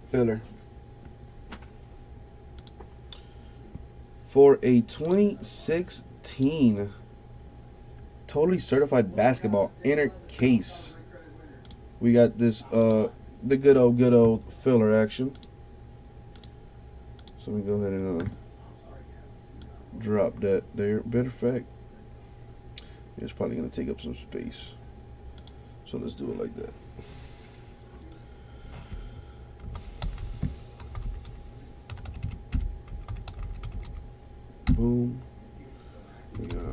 filler. For a 2016 totally certified basketball inner case, we got this the good old filler action. So let me go ahead and drop that there. Matter of fact, it's probably gonna take up some space. So let's do it like that. Boom. We got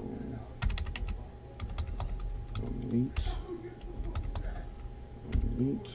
elite. Elite.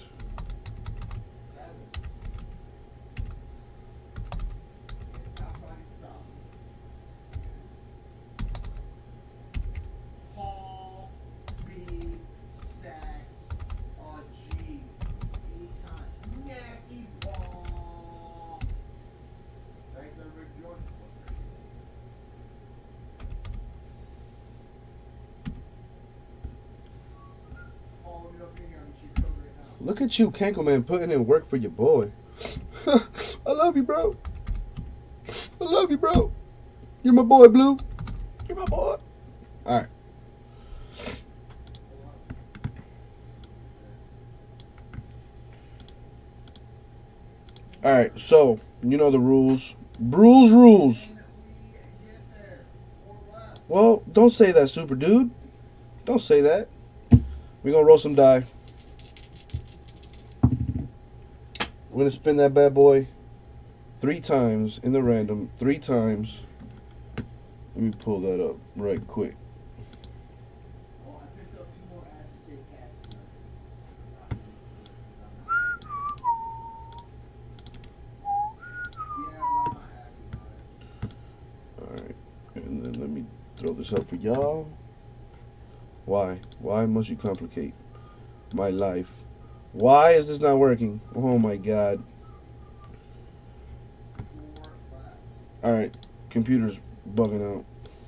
Look at you, Kankelman, putting in work for your boy. I love you, bro. I love you, bro. You're my boy, Blue. You're my boy. All right. All right, so you know the rules. Rules. Well, don't say that, Super Dude. Don't say that. We're going to roll some die. We're going to spin that bad boy 3 times in the random. 3 times. Let me pull that up right quick. Alright. And then let me throw this up for y'all. Why? Why must you complicate my life? Why is this not working? Oh my god. Alright, computer's bugging out.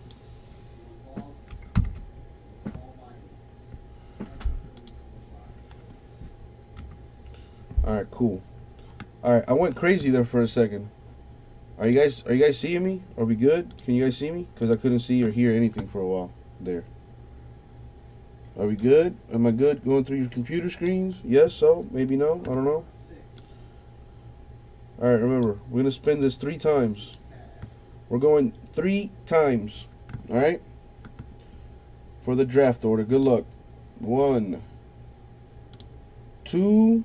Alright, cool. Alright, I went crazy there for a second. Are you guys seeing me? Are we good? Can you guys see me? Because I couldn't see or hear anything for a while there. Are we good? Am I good going through your computer screens? Yes, so, maybe no, I don't know. Alright, remember, we're going to spin this 3 times. We're going 3 times. Alright? For the draft order. Good luck. 1, 2,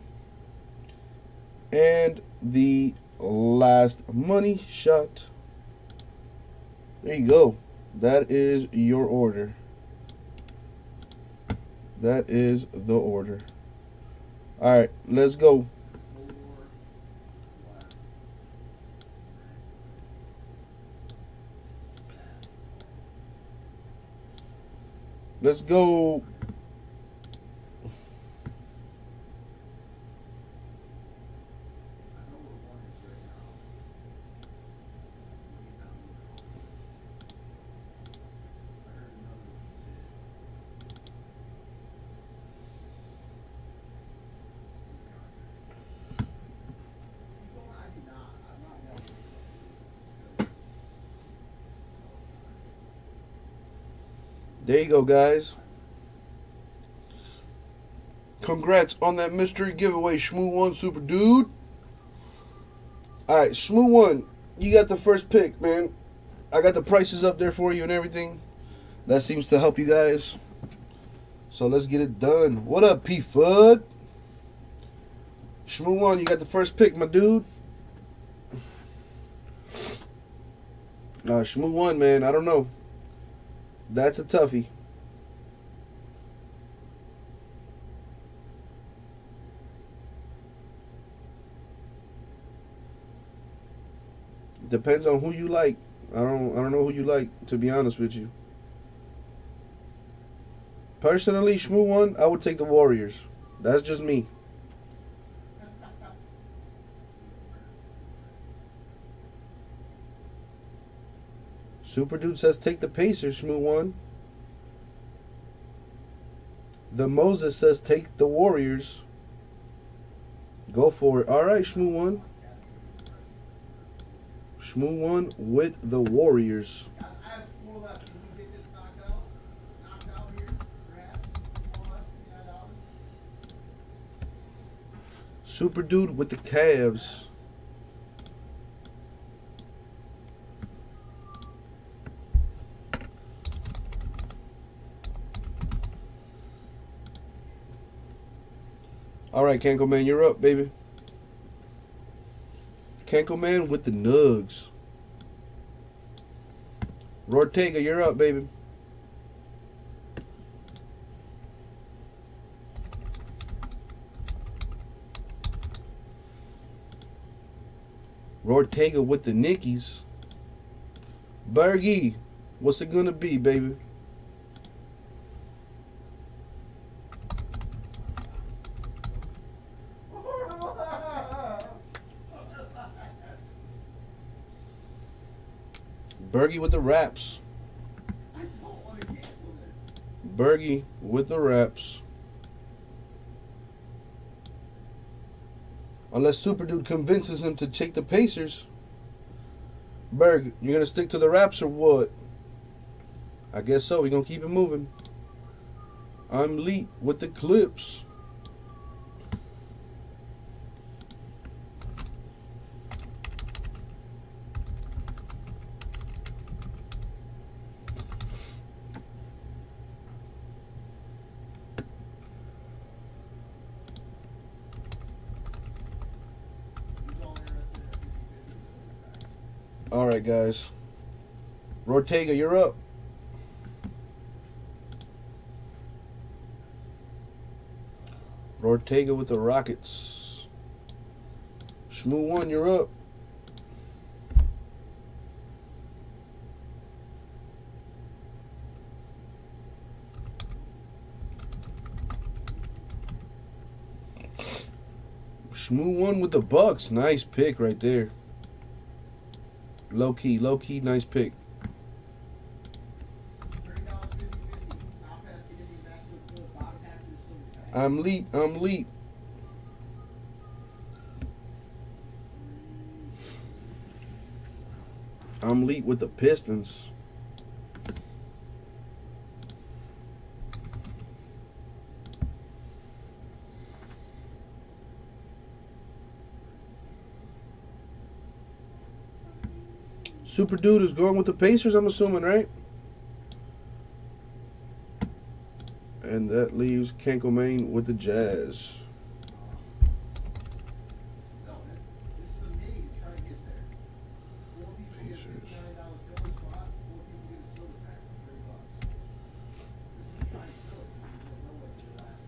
and the last money shot. There you go. That is your order. That is the order. Alright, let's go. Let's go. There you go, guys. Congrats on that mystery giveaway, Shmoo1 Super Dude. Alright, Shmoo1, you got the first pick, man. I got the prices up there for you and everything. That seems to help you guys. So let's get it done. What up, P-Fud? Shmoo1, you got the first pick, my dude. Shmoo1, man, I don't know. That's a toughie. Depends on who you like. I don't know who you like, to be honest with you. Personally, Shmoo1, I would take the Warriors. That's just me. Super Dude says take the Pacers, Shmoo1. The Moses says take the Warriors. Go for it. All right, Shmoo one. Shmoo one with the Warriors. Super Dude with the Cavs. All right, Kanko Man, you're up, baby. Kanko Man with the Nugs. Ortega, you're up, baby. Ortega with the Nickies. Bergie, what's it gonna be, baby? Bergie with the Raps. I don't want to cancel this. Bergie with the Raps. Unless Super Dude convinces him to take the Pacers. Berg, you gonna stick to the Raps or what? I guess so. We're gonna keep it moving. I'm Leet with the Clips. All right, guys. Ortega, you're up. Ortega with the Rockets. Shmoo one, you're up. Shmoo one with the Bucks. Nice pick right there. Low key, nice pick. I'm Leet. I'm Leet with the Pistons. Super Dude is going with the Pacers, I'm assuming, right? And that leaves Kanko Man with the Jazz. No, this is a mini to try to get there. 4 people get a $59 filler spot, 4 people get a silver pack for $30. This is trying to fill it. There's no way for the last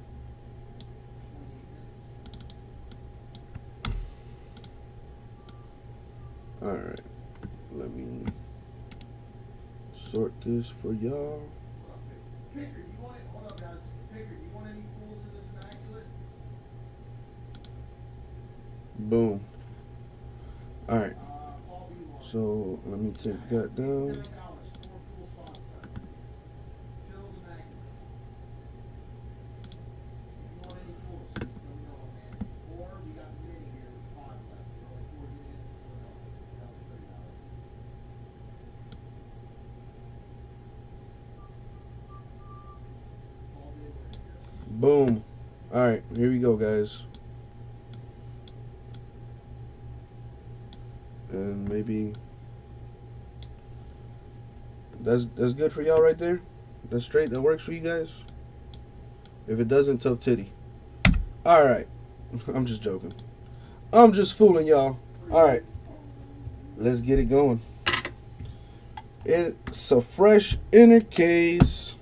28 minutes. Alright. Let me sort this for y'all. Picker, do you want it? Hold up, guys. Picker, do you want any fools in this immaculate? Boom. Alright. Paul B. wants it. So let me take that down. $10, 4 full spots left. Phil's immaculate. If you want any fools, let me know, man. Or we got the mini here with 5 left. You're only 4 get in, 4 no. That was $30. Paul B. winning this. Boom. Alright, here we go, guys. And maybe that's good for y'all right there. That's straight. That works for you guys. If it doesn't, tough titty. All right. I'm just joking. I'm just fooling y'all. All right. Let's get it going. It's a fresh inner case.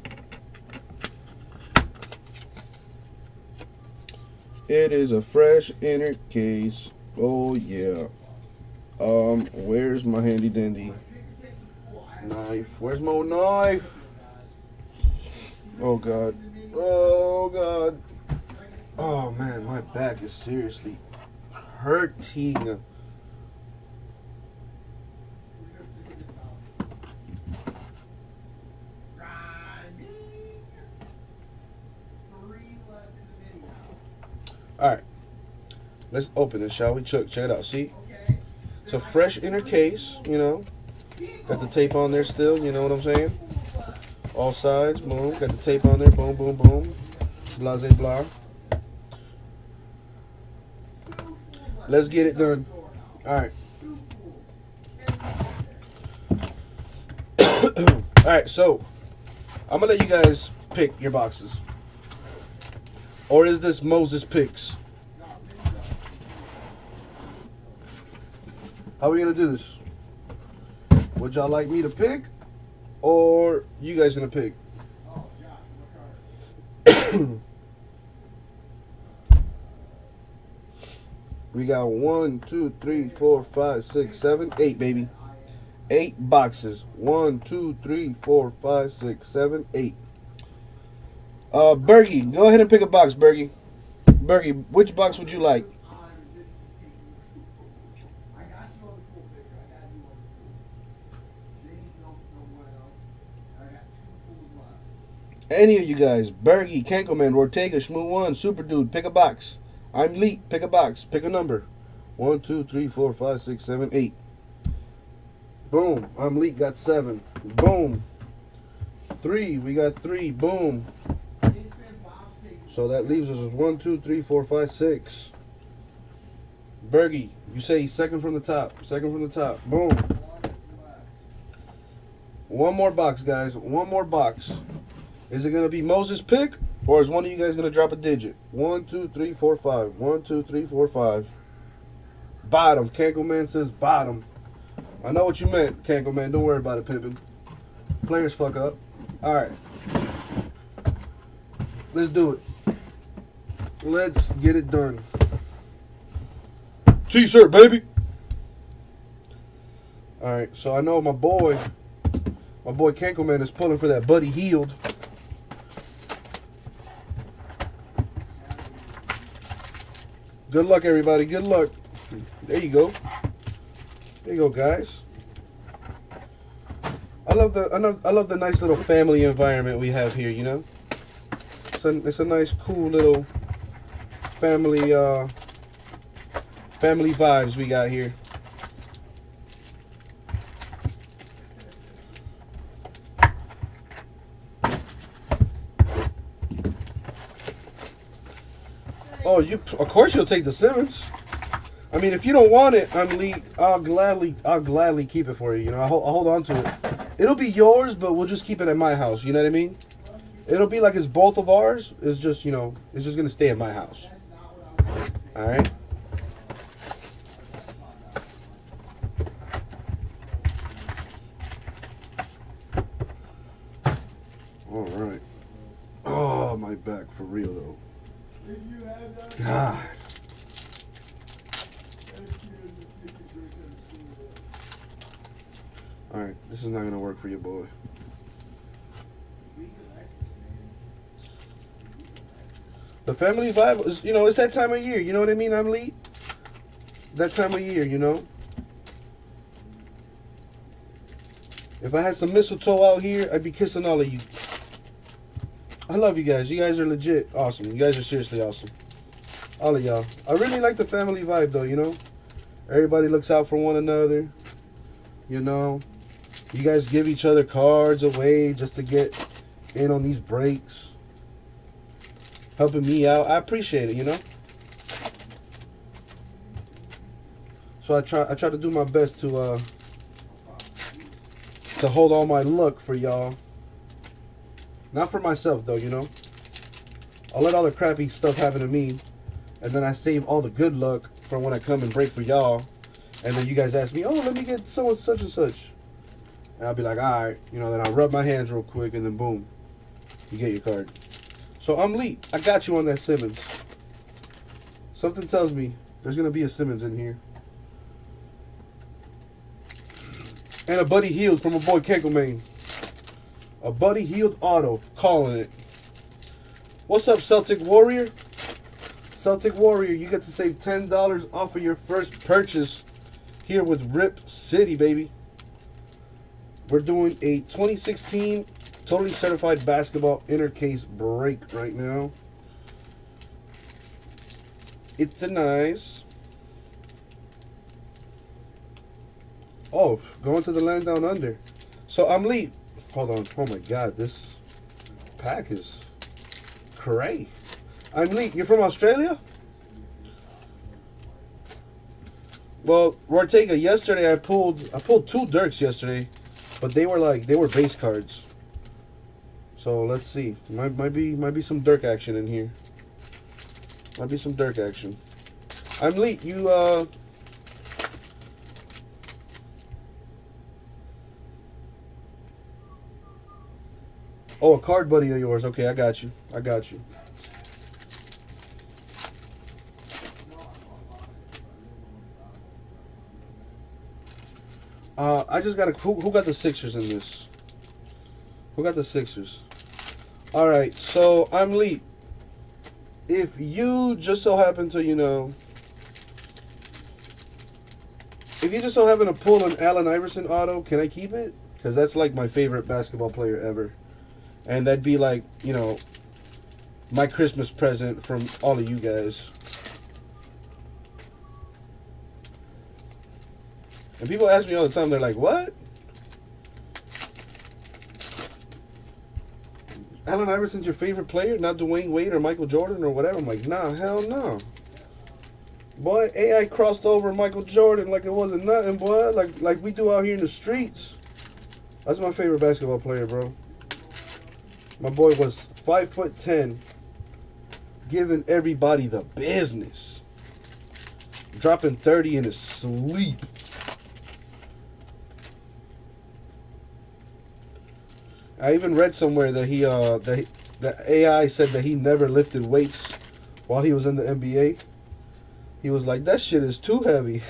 It is a fresh inner case. Oh yeah. Where's my handy dandy knife? Where's my knife? Oh god. Oh god. Oh man, my back is seriously hurting. Alright. Let's open it, shall we? Check it out. See? It's a fresh inner case, you know. Got the tape on there still, you know what I'm saying? All sides, boom. Got the tape on there, boom, boom, boom. Blase blah. Let's get it done. All right. All right, so I'm gonna let you guys pick your boxes. Or is this Moses picks? How are we gonna do this? Would y'all like me to pick, or you guys gonna pick? We got 1, 2, 3, 4, 5, 6, 7, 8, baby. 8 boxes. 1, 2, 3, 4, 5, 6, 7, 8. Bergie, go ahead and pick a box, Bergie. Bergie, which box would you like? Any of you guys, Bergie, Kankoman, Ortega, Shmoo1, Super Dude, pick a box. I'm Leet, pick a box, pick a number. 1, 2, 3, 4, 5, 6, 7, 8. Boom, I'm Leet, got 7. Boom. 3, we got 3, boom. So that leaves us with 1, 2, 3, 4, 5, 6. Bergie, you say second from the top, second from the top, boom. One more box, guys, one more box. Is it going to be Moses' pick, or is one of you guys going to drop a digit? 1, 2, 3, 4, 5. 1, 2, 3, 4, 5. Bottom. Kankoman says bottom. I know what you meant, Kankoman. Don't worry about it, pimpin'. Players fuck up. All right. Let's do it. Let's get it done. T-shirt, baby. All right. So I know my boy Kankoman is pulling for that Buddy Hield. Good luck, everybody. Good luck. There you go. There you go, guys. I love the nice little family environment we have here. You know, it's a nice, cool little family vibes we got here. Oh, of course you'll take the Simmons. I mean, if you don't want it, I'll gladly keep it for you. You know, I'll hold on to it. It'll be yours, but we'll just keep it at my house. You know what I mean? It'll be like it's both of ours. It's just, you know, it's just gonna stay at my house. All right. All right. Oh, my back for real though. God. Alright, this is not going to work for your boy. The family vibe is, you know, it's that time of year. You know what I mean? I'm Lee. That time of year, you know. If I had some mistletoe out here, I'd be kissing all of you. I love you guys. You guys are legit awesome. You guys are seriously awesome. All of y'all. I really like the family vibe, though, you know. Everybody looks out for one another. You know. You guys give each other cards away just to get in on these breaks. Helping me out. I appreciate it, you know. So I try to do my best to hold all my luck for y'all. Not for myself, though, you know. I'll let all the crappy stuff happen to me. And then I save all the good luck for when I come and break for y'all. And then you guys ask me, oh, let me get so such and such. And I'll be like, all right. You know, then I'll rub my hands real quick. And then, boom. You get your card. So, I'm Lee. I got you on that Simmons. Something tells me there's going to be a Simmons in here. And a Buddy Hield from a boy Kankoman. A Buddy Hield auto, calling it. What's up, Celtic Warrior? Celtic Warrior, you get to save $10 off of your first purchase here with Rip City, baby. We're doing a 2016 totally certified basketball inner case break right now. It's a nice. Oh, going to the land down under. So I'm Lee. Hold on. Oh my God, this pack is cray. I'm Lee. You're from Australia? Well, Ortega, yesterday I pulled 2 Dirks yesterday, but they were base cards. So let's see. Might be some Dirk action in here. Might be some Dirk action. I'm Lee. You Oh, a card buddy of yours. Okay, I got you. I got you. I just got a... Who got the Sixers in this? Who got the Sixers? All right, so I'm Lee. If you just so happen to, you know... If you just so happen to pull an Allen Iverson auto, can I keep it? Because that's like my favorite basketball player ever. And that'd be like, you know, my Christmas present from all of you guys. And people ask me all the time, they're like, what? Allen Iverson's your favorite player, not Dwayne Wade or Michael Jordan or whatever? I'm like, nah, hell no. Boy, AI crossed over Michael Jordan like it wasn't nothing, boy. Like we do out here in the streets. That's my favorite basketball player, bro. My boy was 5'10", giving everybody the business. Dropping 30 in his sleep. I even read somewhere that that AI said that he never lifted weights while he was in the NBA. He was like, that shit is too heavy.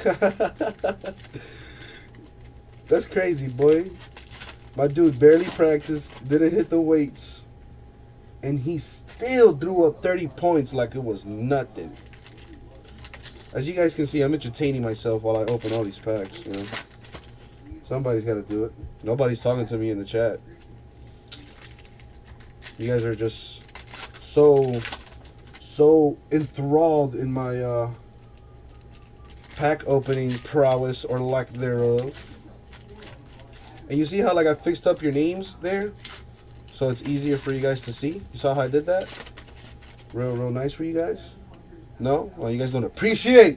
That's crazy, boy. My dude barely practiced, didn't hit the weights, and he still threw up 30 points like it was nothing. As you guys can see, I'm entertaining myself while I open all these packs, you know. Somebody's got to do it. Nobody's talking to me in the chat. You guys are just so enthralled in my pack opening prowess or lack thereof. And you see how like I fixed up your names there? So it's easier for you guys to see. You saw how I did that? Real nice for you guys? No? Well, you guys don't appreciate.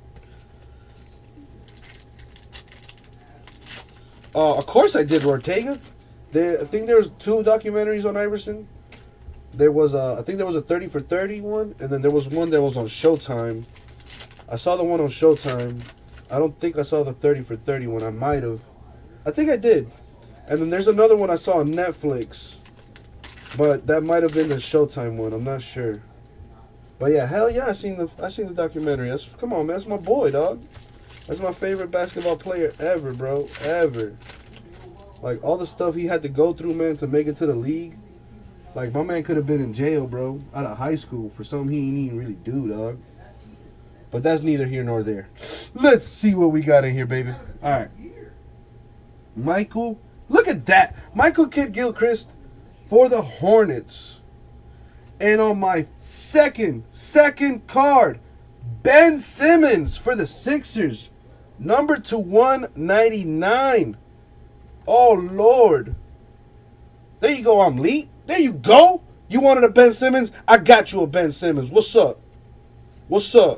Of course I did, Ortega. I think there was 2 documentaries on Iverson. There was I think there was a 30 for 30 one, and then there was one that was on Showtime. I saw the one on Showtime. I don't think I saw the 30 for 30 one. I might have. I think I did. And then there's another one I saw on Netflix. But that might have been the Showtime one. I'm not sure. But yeah, hell yeah, I seen the documentary. Come on, man. That's my boy, dog. That's my favorite basketball player ever, bro. Ever. Like, all the stuff he had to go through, man, to make it to the league. Like, my man could have been in jail, bro, out of high school for something he didn't even really do, dog. But that's neither here nor there. Let's see what we got in here, baby. All right. Michael. Look at that. Michael Kidd-Gilchrist for the Hornets. And on my second card, Ben Simmons for the Sixers. Number /199. Oh, Lord. There you go, I'm Lee. There you go. You wanted a Ben Simmons? I got you a Ben Simmons. What's up? What's up?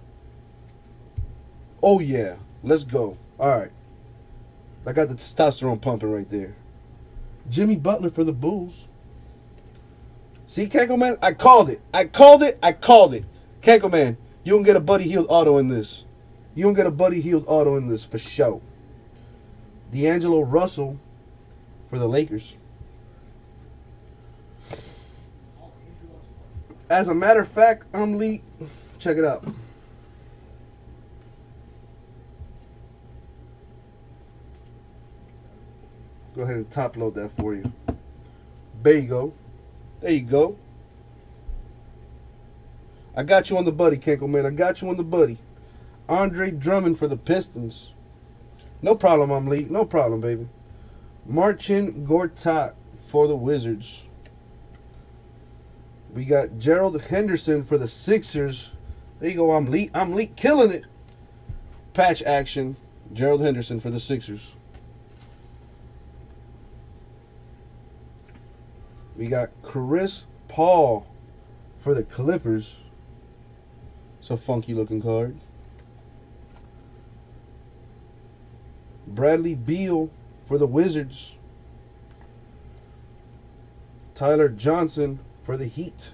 Oh, yeah. Let's go. All right. I got the testosterone pumping right there. Jimmy Butler for the Bulls. See, Kanko Man? I called it. I called it. Kanko Man, you don't get a Buddy Hield auto in this. You don't get a Buddy Hield auto in this for sure. D'Angelo Russell for the Lakers. As a matter of fact, I'm Lee. Check it out. Go ahead and top load that for you. There you go. There you go. I got you on the buddy, Kanko Man. I got you on the buddy. Andre Drummond for the Pistons. No problem, I'm Lee. No problem, baby. Marcin Gortat for the Wizards. We got Gerald Henderson for the Sixers. There you go. I'm Leak killing it. Patch action. Gerald Henderson for the Sixers. We got Chris Paul for the Clippers. It's a funky looking card. Bradley Beal for the Wizards. Tyler Johnson for the Heat.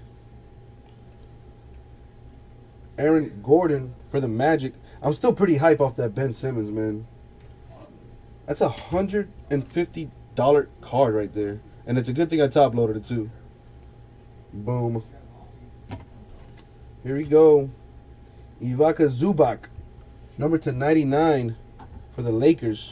Aaron Gordon for the Magic. I'm still pretty hype off that Ben Simmons, man. That's $150 card right there. And it's a good thing I top loaded it too. Boom. Here we go. Ivica Zubac. Number to 99 for the Lakers.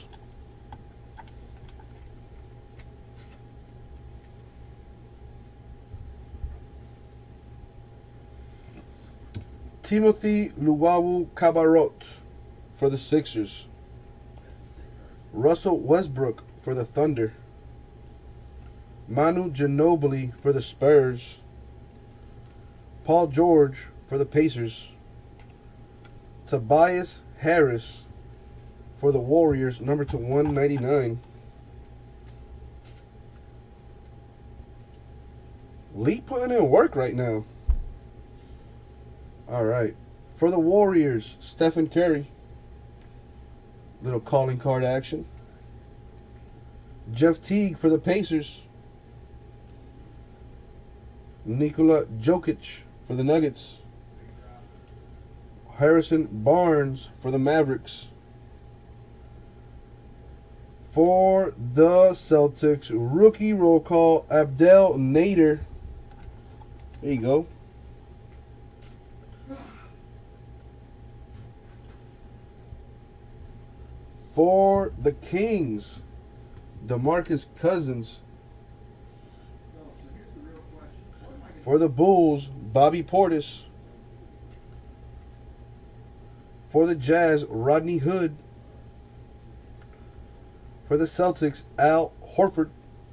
Timothy Luwawu-Cabarrot for the Sixers. Russell Westbrook for the Thunder. Manu Ginobili for the Spurs. Paul George for the Pacers. Tobias Harris for the Warriors, number to 199. Lee putting in work right now. All right. For the Warriors, Stephen Curry. Little calling card action. Jeff Teague for the Pacers. Nikola Jokic for the Nuggets. Harrison Barnes for the Mavericks. For the Celtics, rookie roll call, Abdel Nader. There you go. For the Kings, DeMarcus Cousins. For the Bulls, Bobby Portis. For the Jazz, Rodney Hood. For the Celtics, Al Horford.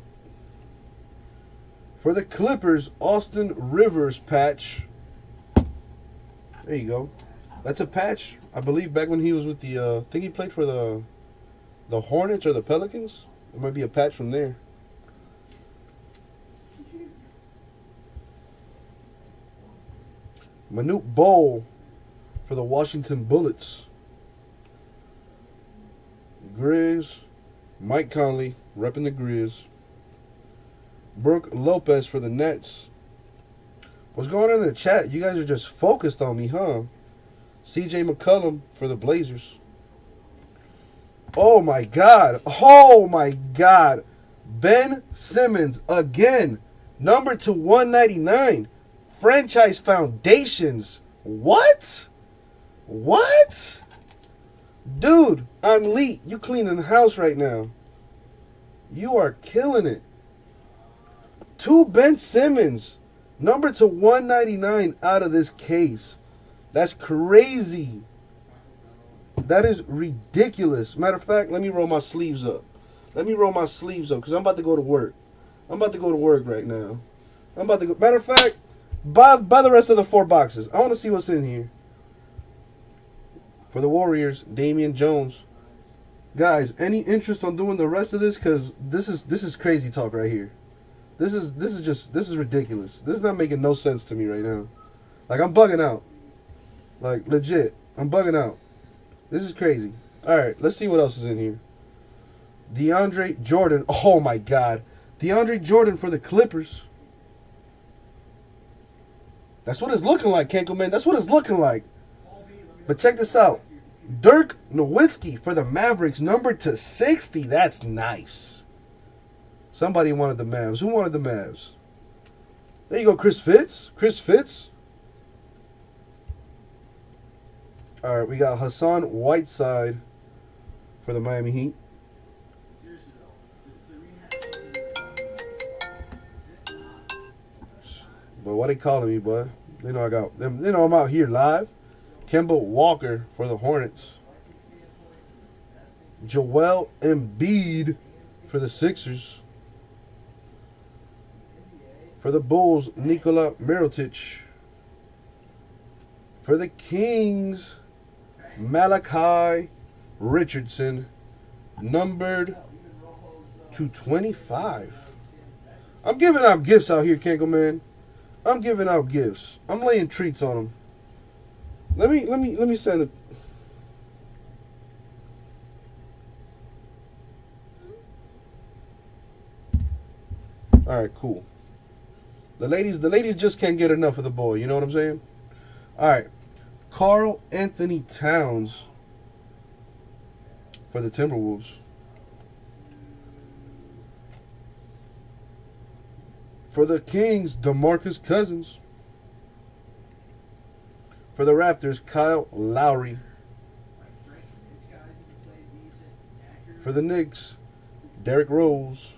For the Clippers, Austin Rivers patch. There you go. That's a patch, I believe, back when he was with the, I think he played for the Hornets or the Pelicans. It might be a patch from there. Manute Bol for the Washington Bullets. Grizz, Mike Conley, repping the Grizz. Brooke Lopez for the Nets. What's going on in the chat? You guys are just focused on me, huh? CJ McCollum for the Blazers. Oh my God. Oh my God. Ben Simmons again. Number to 199. Franchise Foundations. What? What? Dude, I'm Lee. You cleaning the house right now. You are killing it. 2 Ben Simmons. Number to 199 out of this case. That's crazy. That is ridiculous. Matter of fact, let me roll my sleeves up. Let me roll my sleeves up because I'm about to go to work. I'm about to go to work right now. I'm about to go. Matter of fact, buy the rest of the 4 boxes. I want to see what's in here. For the Warriors, Damian Jones. Guys, any interest on doing the rest of this? Because this is crazy talk right here. This is ridiculous. This is not making no sense to me right now. Like, I'm bugging out. Like, legit. I'm bugging out. This is crazy. All right, let's see what else is in here. DeAndre Jordan. Oh, my God. DeAndre Jordan for the Clippers. That's what it's looking like, Kenkelman. That's what it's looking like. But check this out. Dirk Nowitzki for the Mavericks, number to 60. That's nice. Somebody wanted the Mavs. Who wanted the Mavs? There you go, Chris Fitz. Chris Fitz. All right, we got Hassan Whiteside for the Miami Heat. But why they calling me, bud? They know I got them. They know I'm out here live. Kemba Walker for the Hornets. Joel Embiid for the Sixers. For the Bulls, Nikola Mirotic. For the Kings, Malachi Richardson, numbered to 25. I'm giving out gifts out here, Kanko Man. I'm giving out gifts. I'm laying treats on them. Let me send it. All right, cool. The ladies just can't get enough of the boy. You know what I'm saying? All right, Karl Anthony Towns for the Timberwolves. For the Kings, DeMarcus Cousins. For the Raptors, Kyle Lowry. For the Knicks, Derrick Rose.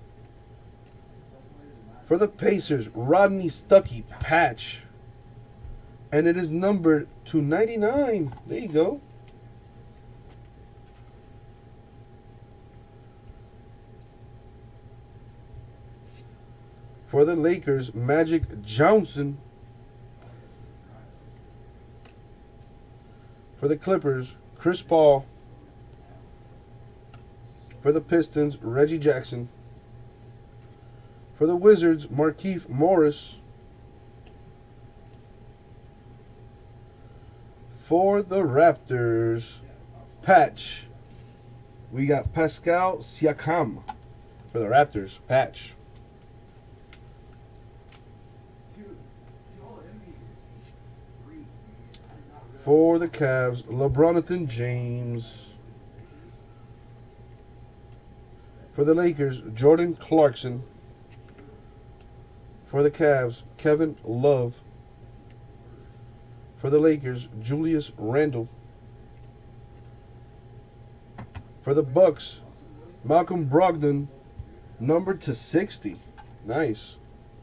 For the Pacers, Rodney Stuckey patch. And it is numbered to 99. There you go. For the Lakers, Magic Johnson. For the Clippers, Chris Paul. For the Pistons, Reggie Jackson. For the Wizards, Markieff Morris. For the Raptors, patch. We got Pascal Siakam for the Raptors, patch. For the Cavs, LeBronathan James. For the Lakers, Jordan Clarkson. For the Cavs, Kevin Love. For the Lakers, Julius Randle. For the Bucks, Malcolm Brogdon, numbered to 60. Nice.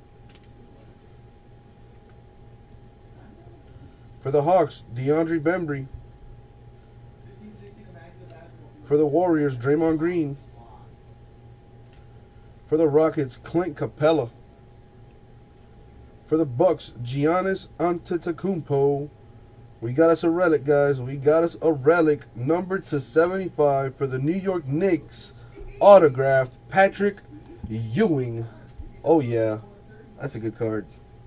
For the Hawks, DeAndre Bembry. For the Warriors, Draymond Green. For the Rockets, Clint Capella. For the Bucks, Giannis Antetokounmpo. We got us a relic, guys. We got us a relic, numbered to 75 for the New York Knicks. Autographed, Patrick Ewing. Oh, yeah. That's a good card.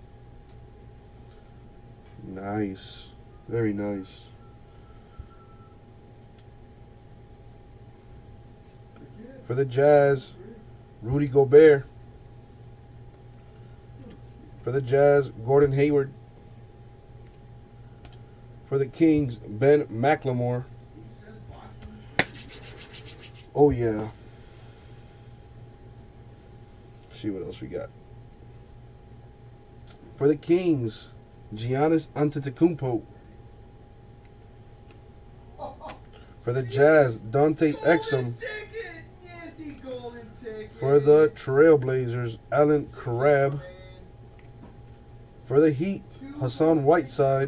Nice. Very nice. For the Jazz, Rudy Gobert. For the Jazz, Gordon Hayward. For the Kings, Ben McLemore. Oh, yeah. Let's see what else we got. For the Kings, Giannis Antetokounmpo. For the Jazz, Dante Exum. For the Trailblazers, Allen Crabbe. For the Heat, Hassan Whiteside.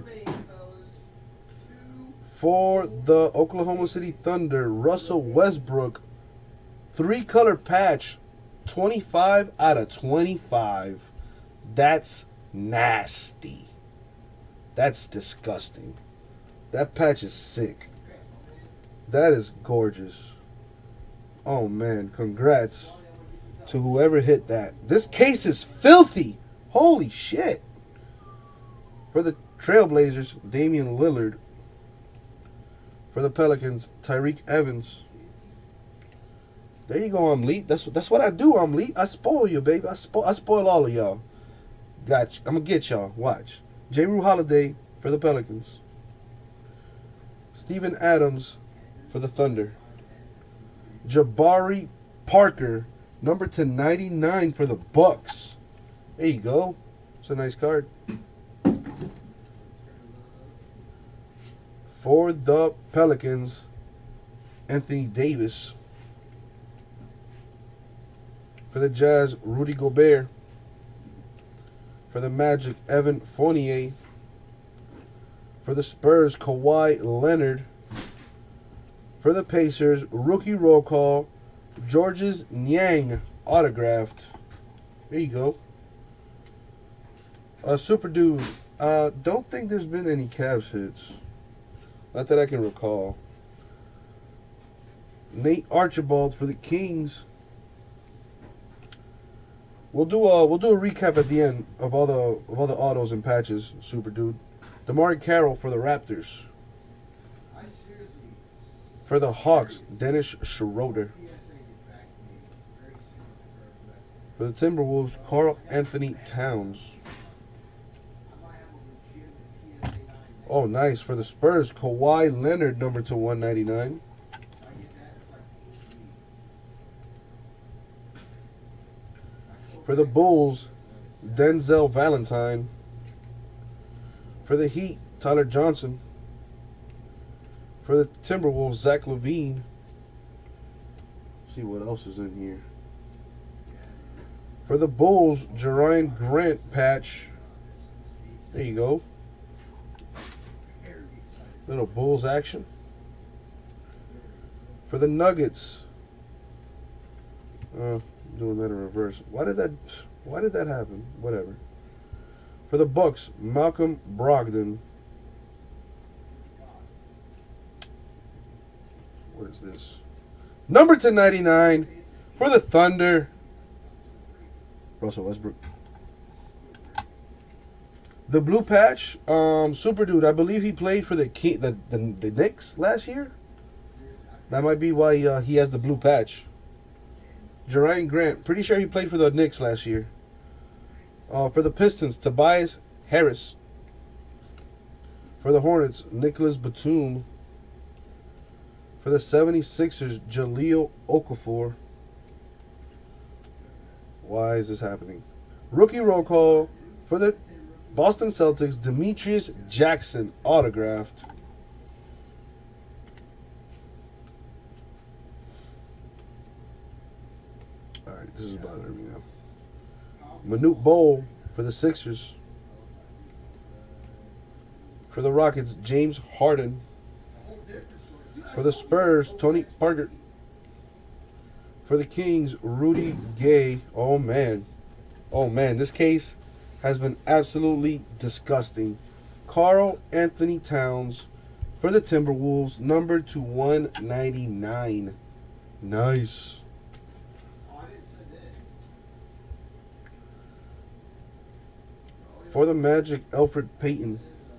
For the Oklahoma City Thunder, Russell Westbrook. 3-color patch, 25 out of 25. That's nasty. That's disgusting. That patch is sick. That is gorgeous. Oh, man. Congrats to whoever hit that. This case is filthy. Holy shit. For the Trailblazers, Damian Lillard. For the Pelicans, Tyreek Evans. There you go, Amleet. That's what I do, Amleet. I spoil you, baby. I spoil all of y'all. Gotcha. I'm going to get y'all. Watch. Jrue Holiday for the Pelicans. Steven Adams for the Thunder. Jabari Parker, number to 99 for the Bucks. There you go. It's a nice card. For the Pelicans, Anthony Davis. For the Jazz, Rudy Gobert. For the Magic, Evan Fournier. For the Spurs, Kawhi Leonard. For the Pacers, rookie roll call, Georges Niang, autographed. There you go. Super Dude, Don't think there's been any Cavs hits. Not that I can recall. Nate Archibald for the Kings. We'll do a recap at the end of all the autos and patches, Super Dude. DeMarre Carroll for the Raptors. I seriously. For the Hawks, Dennis Schroeder. PSA gets back to me very soon in regards to that. For the Timberwolves, Karl Anthony Towns. I might have a legitimate PSA 9. Oh, nice. For the Spurs, Kawhi Leonard, number to 199. If I get that, it's like $8. For the Bulls, Denzel Valentine. For the Heat, Tyler Johnson. For the Timberwolves, Zach LaVine. See what else is in here. For the Bulls, Jerian Grant patch. There you go. Little Bulls action. For the Nuggets. Doing that in reverse. Why did that happen? Whatever. For the Bucks, Malcolm Brogdon. What is this? Number to 99 for the Thunder, Russell Westbrook. The blue patch, Super Dude. I believe he played for the Knicks last year. That might be why he has the blue patch. Jerian Grant. Pretty sure he played for the Knicks last year. For the Pistons, Tobias Harris. For the Hornets, Nicholas Batum. For the 76ers, Jahlil Okafor. Why is this happening? Rookie roll call for the Boston Celtics, Demetrius Jackson, autographed. All right, this is bothering me now. Manute Bol for the Sixers. For the Rockets, James Harden. For the Spurs, Tony Parker. For the Kings, Rudy Gay. Oh, man. Oh, man. This case has been absolutely disgusting. Karl Anthony Towns for the Timberwolves, numbered to 199. Nice. For the Magic, Elfrid Payton.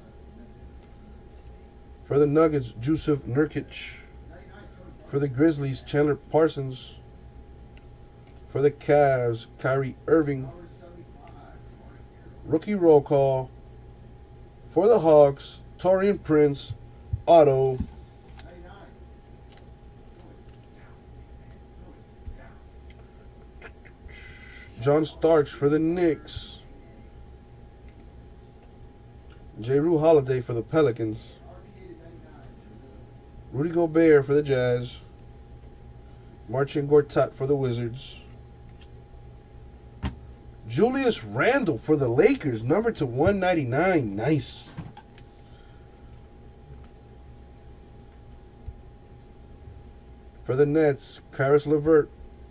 For the Nuggets, Jusuf Nurkic. For the Grizzlies, Chandler Parsons. For the Cavs, Kyrie Irving. Rookie roll call. For the Hawks, Taurean Prince, auto. John Starks for the Knicks. Jrue Holiday for the Pelicans. Rudy Gobert for the Jazz. Marcin Gortat for the Wizards. Julius Randle for the Lakers, number to 199. Nice. For the Nets, Karis LeVert.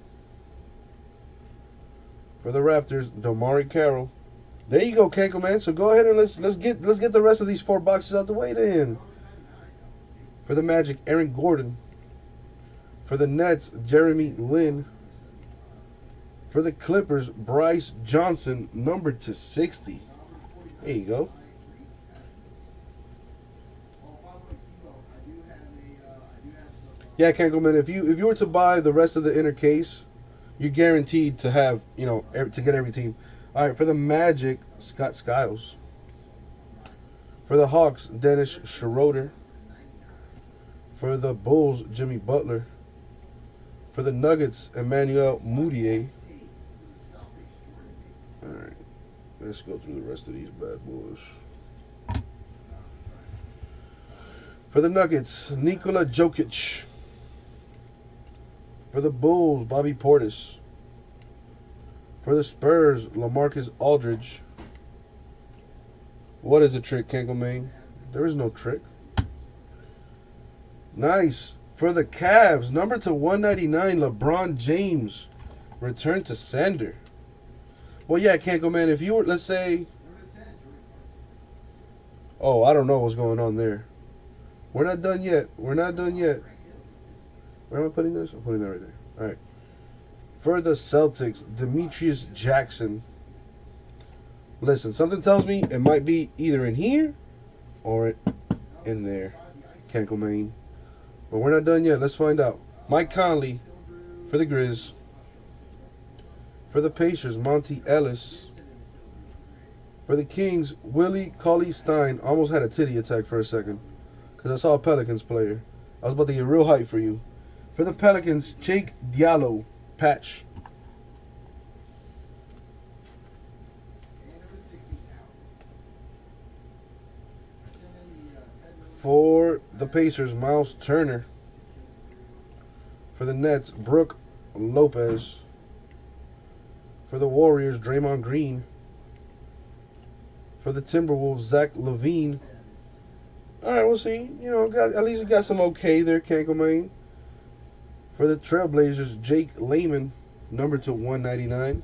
For the Raptors, DeMarre Carroll. There you go, Kenko man. So go ahead and let's get the rest of these 4 boxes out the way then. For the Magic, Aaron Gordon. For the Nets, Jeremy Lin. For the Clippers, Bryce Johnson, numbered to 60. There you go. Yeah, Kankelman, if you were to buy the rest of the inner case, you're guaranteed to have, to get every team. All right, for the Magic, Scott Skiles. For the Hawks, Dennis Schroeder. For the Bulls, Jimmy Butler. For the Nuggets, Emmanuel Mudiay. All right, let's go through the rest of these bad boys. For the Nuggets, Nikola Jokic. For the Bulls, Bobby Portis. For the Spurs, LaMarcus Aldridge. What is a trick, Kankelman? There is no trick. Nice. For the Cavs, number to 199, LeBron James. Return to sender. Well, yeah, Kankelman, if you were, let's say, Oh, I don't know what's going on there. We're not done yet. We're not done yet. Where am I putting this? I'm putting that right there. All right. For the Celtics, Demetrius Jackson. Listen, something tells me it might be either in here or in there. Can't go main. But we're not done yet. Let's find out. Mike Conley for the Grizz. For the Pacers, Monty Ellis. For the Kings, Willie Cauley-Stein. Almost had a titty attack for a second because I saw a Pelicans player. I was about to get real hype for you. For the Pelicans, Jake Diallo, patch. For the Pacers, Miles Turner. For the Nets, Brooke Lopez. For the Warriors, Draymond Green. For the Timberwolves, Zach LaVine. All right, we'll see. You know, at least got some okay there, Cankelmain. For the Trailblazers, Jake Layman, number to 199.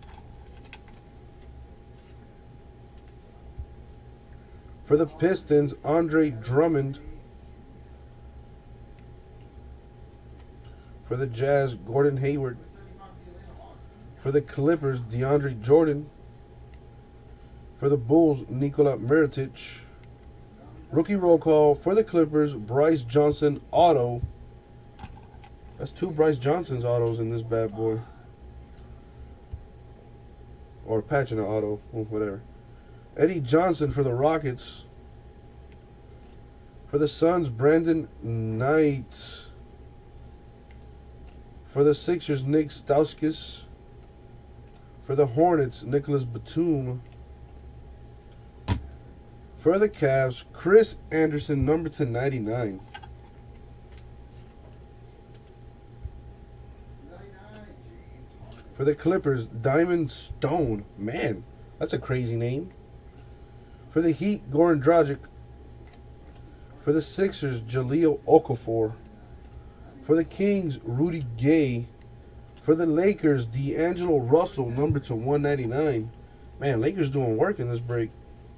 For the Pistons, Andre Drummond. For the Jazz, Gordon Hayward. For the Clippers, DeAndre Jordan. For the Bulls, Nikola Mirotic. Rookie roll call for the Clippers, Bryce Johnson auto. That's 2 Bryce Johnson's autos in this bad boy. Or patch in an auto, whatever. Eddie Johnson for the Rockets. For the Suns, Brandon Knight. For the Sixers, Nick Stauskas. For the Hornets, Nicholas Batum. For the Cavs, Chris Anderson, number to 99. For the Clippers, Diamond Stone. Man, that's a crazy name. For the Heat, Goran Dragic. For the Sixers, Jahlil Okafor. For the Kings, Rudy Gay. For the Lakers, D'Angelo Russell, number to 199. Man, Lakers doing work in this break.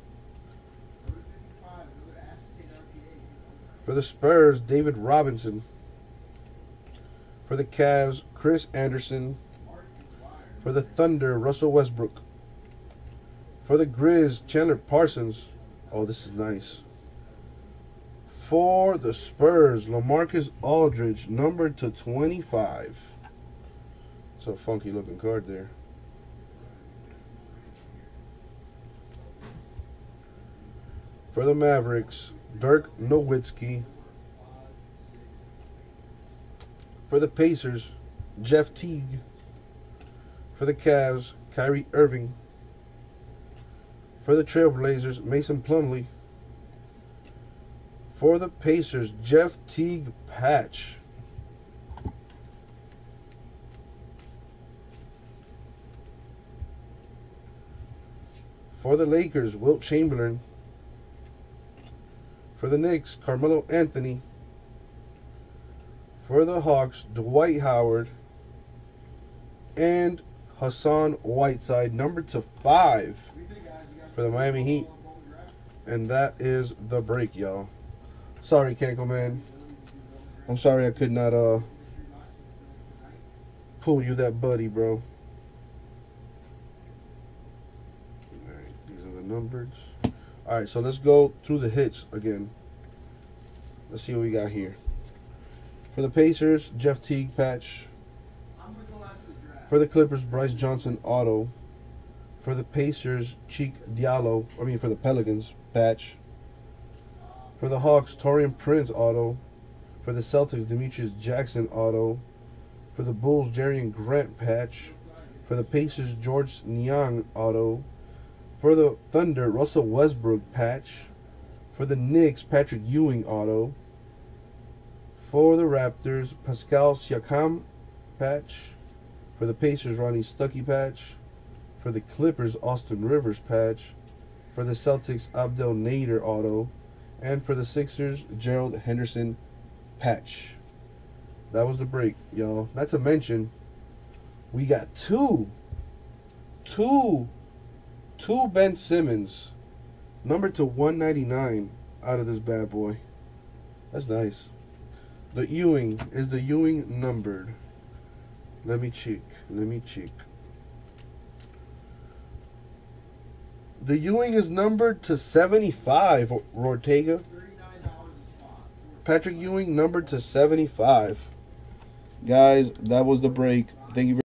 For the Spurs, David Robinson. For the Cavs, Chris Anderson. For the Thunder, Russell Westbrook. For the Grizz, Chandler Parsons. Oh, this is nice. For the Spurs, LaMarcus Aldridge, number to 25. It's a funky looking card there. For the Mavericks, Dirk Nowitzki. For the Pacers, Jeff Teague. For the Cavs, Kyrie Irving. For the Trailblazers, Mason Plumlee. For the Pacers, Jeff Teague patch. For the Lakers, Wilt Chamberlain. For the Knicks, Carmelo Anthony. For the Hawks, Dwight Howard. And Hassan Whiteside, number to 5 for the Miami Heat. And that is the break, y'all. Sorry, Cankelman. I'm sorry I could not pull you that buddy, bro. Alright, these are the numbers. Alright, so let's go through the hits again. Let's see what we got here. For the Pacers, Jeff Teague patch. For the Clippers, Bryce Johnson auto. For the Pacers, Cheek Diallo. For the Pelicans, patch. For the Hawks, Taurean Prince auto. For the Celtics, Demetrius Jackson auto. For the Bulls, Jerian Grant patch. For the Pacers, George Niang auto. For the Thunder, Russell Westbrook patch. For the Knicks, Patrick Ewing auto. For the Raptors, Pascal Siakam patch. For the Pacers, Ronnie Stuckey patch. For the Clippers, Austin Rivers patch. For the Celtics, Abdel Nader auto. And for the Sixers, Gerald Henderson patch. That was the break, y'all. Not to mention, we got two Ben Simmons Numbered to 199 out of this bad boy. That's nice. The Ewing. Is the Ewing numbered? Let me check. Let me check. The Ewing is numbered to 75, Ortega. $39 a spot. Patrick Ewing numbered to 75. Guys, that was the break. Thank you very